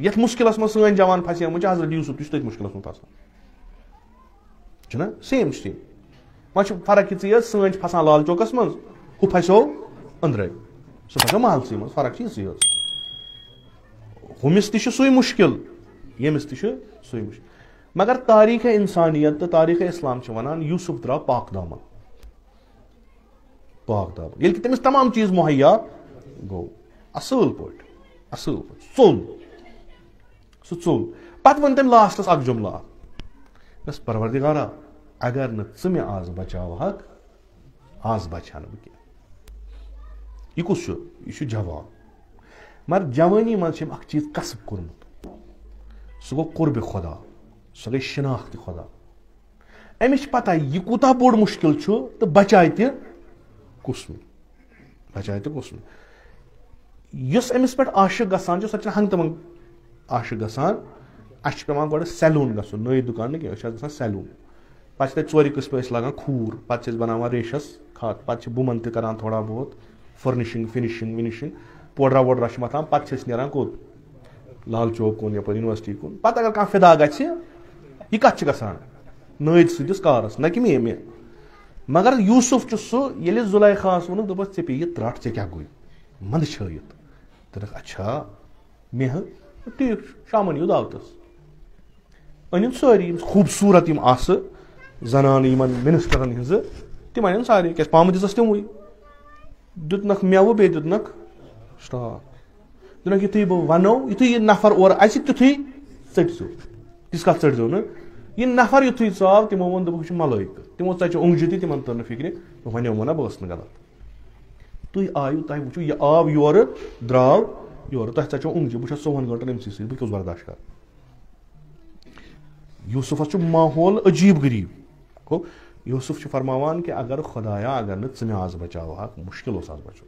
यथ मुश्किलस मज सन जवान फसे हजरत यूसुफ तथ मुश्किलस मज फसान सेम वह फर्क ये सन फसान लाल चौकस मज हु फसो अंदर सह फसो महलस मज फर्क ये हुमिस तुई मुश्किल यमिस तुई मुश्किल मगर तारीख इंसानियत तो तारीख इस्लाम वनान यूसुफ द्राव पाक दामन ये तमिस तमाम चीज मुहैया गो असल पे चोल सह पत वन तम लास्टस अख जुमला बस परवरदिगारा अगर न मे आज बचावहक आज बचा न बह यह कुछ यह जवान मगर जवानी मज अख चीज कसब कोर्मुत सह गो कुर्ब खुदा सह गई शिनाख्त खुदा अमिस पता यह कूता बोड़ मुश्किल तो बचाए तुसमें अमिस पे आशिक गसान सह हंग तमंग आशिक गसान अस पे गो सैलून गो नई दुकान क्या गसान सैलून पे चोर किस्म लगान खूर पे बनाना रेशस खत पे बुमन तरान थोड़ा बहुत फर्निशिंग फिनिशिंग विनिशिंग पोडरा वोडरा मथान पे नीरान कोत लाल चौक कुन यप यूनिवर्सिटी कुन पे अगर कह फिदा ग कत गसान नईद सदिस कारस न कि मे मगर यूसुफ सह ये जुलैखास वोन दोपस ऐ पे यह त्रट ऐ क्या गई मंद छायत दोपक अच्छा मे ठीक शामन यू दावतस अन सारी खूबसूरत जनान मिनिस्टरन हज तम अन सारे क्या पाम दिसस तमवे दुतनक मेव बे दुतनक स्टाक दुनक युथु बह वनो युथु यह नफर और आसि तिथु चटो तिस कत चटो न यह नफर युथु आव तमो वो दोपक मलैक तमो चो ओंगजि तम तर फिक्र वो ना बस गलत तुम आयु तुम वो यह आव योर द्राव योर तुम चो ओंगजि बह 14 घंटन अमस बह क्यों बर्दाश्त कर यूसुफस माहौल अजीब गरीब गो यूसुफ फरमान कि अगर खुदाया अगर न मे आज बचाव मुश्किल आज बचो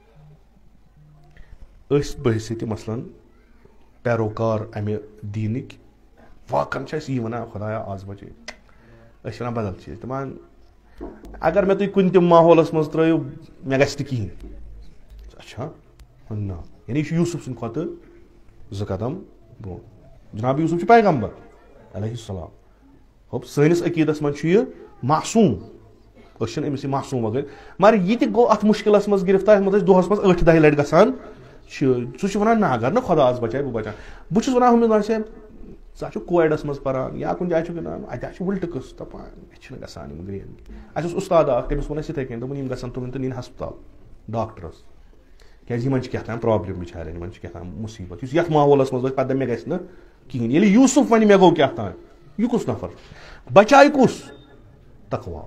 बहस मसलन पैरोकार अमे दीनिक वाकन यह वन खुदाया आज बचे वन बदल चीज दपान अगर मे तुम कुन तम माहौलस मज त्रो मे गि कहें अच्छा ना यानी यूसुफ सद खुद 2 कदम ब्रो जनाब यूसुफ पैगम्बर अलैहिस्सलाम होप सैनिस अकीदस मज मासूम अमिस मासूम वगैरह मगर यह गो अत मुश्किलस मज गिरफ्तार मज दोहस मज 8-10 लट गसान सह वन ना अगर न खुदा आज बचाए बह बचा बहुत वन हमें सा कोविडस मज पान या कुछ जाए अत उल्ट कस दपान गसान ग्रेन अस उस्ताद तमिस वो इथे कन दोपन गसन तुम नीन हस्पताल डॉक्टरस क्या क्या प्रॉब्लम बिचारे क्या मुसीबत ये माहौलस मज पे मे गि कहें ये यूसुफ वन मे गो क्या यह कुस नफर बचाए कुस तकवा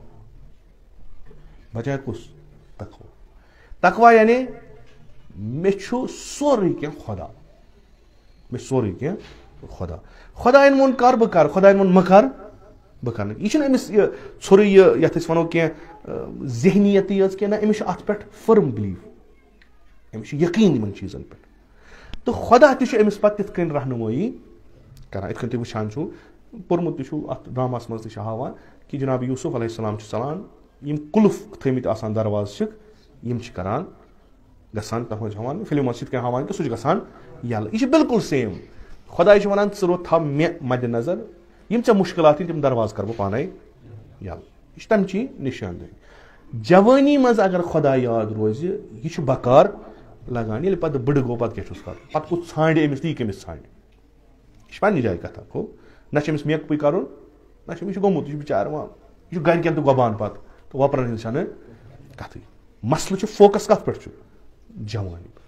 बचाए कुस तकवा तकवा यानी मे सोरे क्या खुदा मे सोरे क्या खुदा खुदायन वोन कर बह कर खुदायन वोन मकर बह कर यह अमिस ोर ये वो क्या जहनीत क्या ना अमिस अत पे फर्म बिलीव अमिस यकीन इन चीजन पे तो खुदा तमिस पे तिथ रहनुमाई करान इत तुम वुचान पोर्मुत अत ड्रामास मज हावान कि जनाब यूसुफ अलैहिस्सलाम चलान यम कुल्फ थमित आसान दरवाज यम करान गसान तथ हावान फिल्म सह हावान कि सह गसान यल यह बिल्कुल सेम खुदा वन रो थव मे मद नजर यम ऐ मुश्किलात तम दरवाज कर बह पान यल यह तमची निशानदही जवानी मज अगर खुदा याद रोज यह बकार लगान ये पे बड़ गो पे क्या कर पे कुछ ांड अमिस तो यह कमिस ांड यह पे जाए कथा गो ना मेकअप कर ना गोमुत यह बिचार यह गरकन तो गबान पे तो वपरन कथ मसल फोकस कत पे जवानी